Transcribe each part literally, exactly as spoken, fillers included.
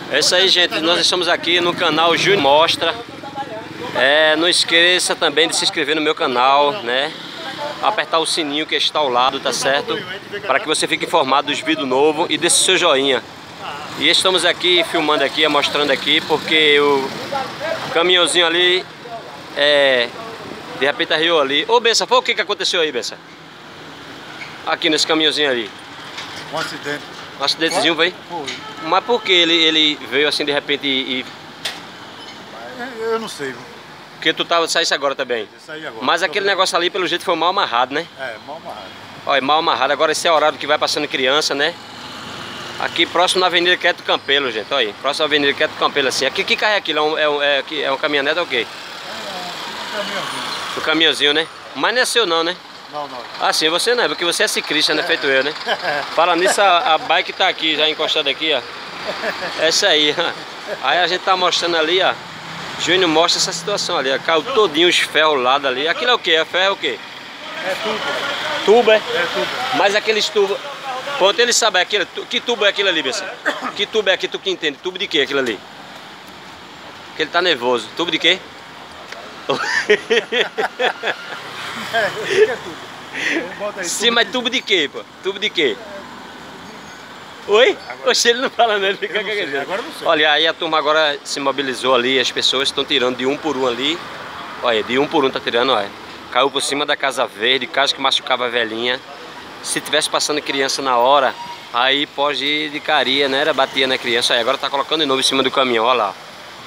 É isso aí, gente. Nós estamos aqui no canal Júnior Mostra. É, não esqueça também de se inscrever no meu canal, né? Apertar o sininho que está ao lado, tá certo? Para que você fique informado dos vídeos novos e desse seu joinha. E estamos aqui filmando aqui, mostrando aqui, porque o caminhãozinho ali, é, de repente arriou ali. Ô Benção, foi o que que aconteceu aí, Benção? Aqui nesse caminhãozinho ali. Um acidente. Um acidentezinho, veio? Foi. Mas por que ele, ele veio assim de repente e... Eu não sei. Porque tu tava, saísse agora também. Eu saí agora. Mas aquele negócio ali, pelo jeito, foi mal amarrado, né? É, mal amarrado. Olha, mal amarrado. Agora esse é o horário que vai passando criança, né? Aqui próximo na Avenida Queto Campelo, gente. Olha aí, próximo à Avenida Queto Campelo, assim. Aqui que carro é aquilo? É um, é um, é, é um caminhonete ou o quê? É um caminhãozinho. O caminhãozinho, né? Mas não é seu não, né? Não, não. Ah, sim, você não é, porque você é ciclista, né? Feito eu, né? Fala nisso, a, a bike tá aqui, já encostada aqui, ó. Essa aí, ó. Aí a gente tá mostrando ali, ó. Júnior mostra essa situação ali, ó. Caiu todinho os ferros lá dali. Aquilo é o quê? É ferro é o quê? É tubo. Tubo, é? É tubo. Mas aqueles tubos... Pronto, ele sabe aquilo. Que tubo é aquilo ali, Bessia? Que tubo é aqui, tu que entende? Tubo de quê aquilo ali? Porque ele tá nervoso. Tubo de quê? É, isso é tudo. Bota aí, Sim, tubo mas de- tubo de quê, pô? Tubo de quê? Oi? Agora- Oxe, ele não fala não, ele fica Eu não sei, gaguejando. agora eu não sei. Olha, aí a turma agora se mobilizou ali, as pessoas estão tirando de um por um ali. Olha, de um por um tá tirando, olha. Caiu por cima da Casa Verde, caso que machucava a velhinha. Se tivesse passando criança na hora, aí pode ir de caria, né? Era batia na criança. Aí agora tá colocando de novo em cima do caminhão, olha lá.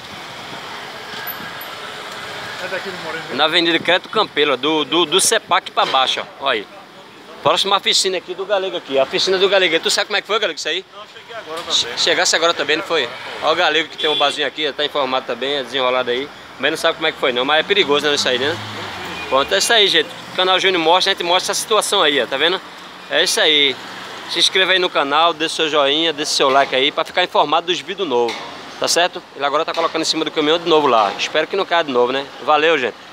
É daqui do Moreno. Na Avenida Queto Campelo, do, do, do Cepac pra baixo, ó. Olha aí. Próxima oficina aqui do Galego aqui, a oficina do Galego. Tu sabe como é que foi, Galego, isso aí? Não, cheguei agora também. Chegasse agora também, não foi? Ó o Galego que tem um barzinho aqui, tá informado também, é desenrolado aí. Mas não sabe como é que foi não, mas é perigoso, né, isso aí, né? Pronto, é isso aí, gente. O canal Júnior Mostra, a gente mostra essa situação aí, ó, tá vendo? É isso aí. Se inscreva aí no canal, deixe seu joinha, deixe seu like aí, pra ficar informado dos vídeos novos, tá certo? Ele agora tá colocando em cima do caminhão de novo lá. Espero que não caia de novo, né? Valeu, gente.